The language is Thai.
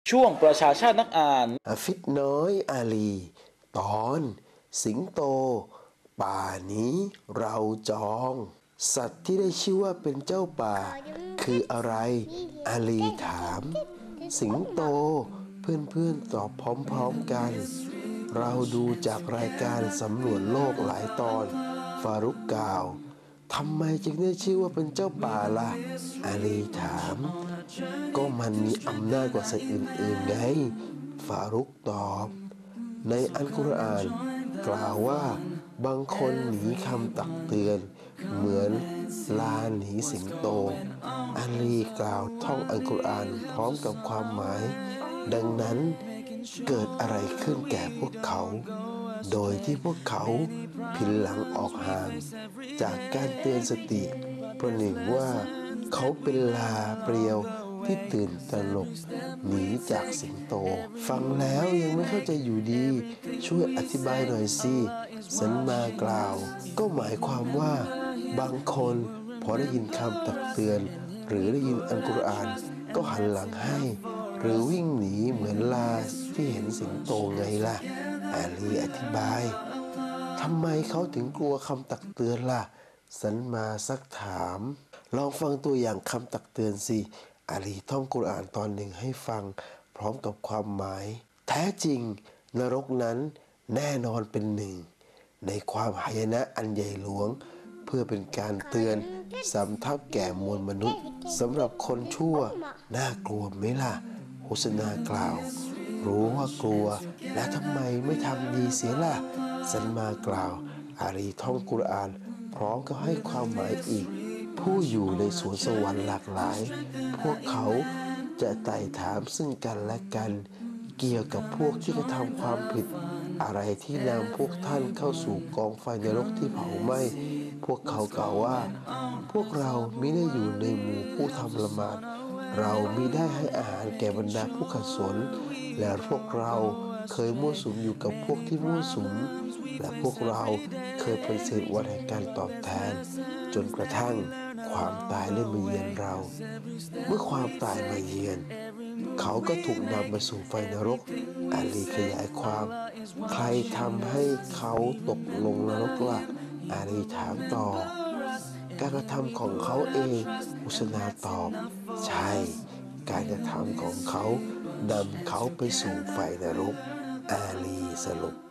ช่วงประชาชาตินักอ่านอาฟิศน้อยอาลีตอนสิงโตป่านี้เราจองสัตว์ที่ได้ชื่อว่าเป็นเจ้าป่าคืออะไรอาลีถามสิงโตเพื่อนๆตอบพร้อมๆกันเราดูจากรายการสำรวจโลกหลายตอนฟารุกกล่าวทำไมจึงได้ชื่อว่าเป็นเจ้าป่าล่ะอาลีถามก็มันมีอำนาจกว่าสัตว์อื่นๆไงฟารุกตอบในอัลกุรอานกล่าวว่าบางคนหนีคำตักเตือนเหมือนลาหนีสิงโตอาลีกล่าวท่องอัลกุรอานพร้อมกับความหมายดังนั้นเกิดอะไรขึ้นแก่พวกเขาโดยที่พวกเขาผินหลังออกห่างจากการเตือนสติประหนึ่งว่าเขาเป็นลาเปรียวที่ตื่นตระหนกหนีจากสิงโตฟังแล้วยังไม่เข้าใจอยู่ดีช่วยอธิบายหน่อยสิสันมากล่าวก็หมายความว่าบางคนพอได้ยินคำตักเตือนหรือได้ยินอัลกุรอานก็หันหลังให้หรือวิ่งหนีเหมือนลาที่เห็นสิงโตไงล่ะอาลีอธิบายทำไมเขาถึงกลัวคำตักเตือนล่ะสันมาซักถามลองฟังตัวอย่างคำตักเตือนสิอาลีท่องกุรอานตอนหนึ่งให้ฟังพร้อมกับความหมายแท้จริงนรกนั้นแน่นอนเป็นหนึ่งในความหายนะอันใหญ่หลวงเพื่อเป็นการเตือนสำทับแก่มวลมนุษย์สำหรับคนชั่วน่ากลัวไหมล่ะโฆษณากล่าวรู้ว่ากลัวและทำไมไม่ทำดีเสียล่ะสันมากล่าวอาลีท่องกุรอานพร้อมกับให้ความหมายอีกผู้อยู่ในสวนสวรรค์หลากหลายพวกเขาจะไต่ถามซึ่งกันและกันเกี่ยวกับพวกที่กระทำความผิดอะไรที่นำพวกท่านเข้าสู่กองไฟนรกที่เผาไหม้พวกเขากล่าวว่าพวกเรามิได้อยู่ในหมู่ผู้ทำละหมาดเรามิได้ให้อาหารแก่บรรดาผู้ขัดสนและพวกเราเคยมั่วสุมอยู่กับพวกที่มั่วสุมและพวกเราเคยปฏิเสธวันแห่งการตอบแทนจนกระทั่งความตายได้มาเยือนเราเมื่อความตายมาเยือนเขาก็ถูกนำมาสู่ไฟนรกอาลีขยายความใครทำให้เขาตกลงนรกล่ะอาลีถามต่อการกระทำของเขาเองอุสนาตอบใช่การกระทำของเขานำเขาไปสู่ไฟนรกอาลีสรุป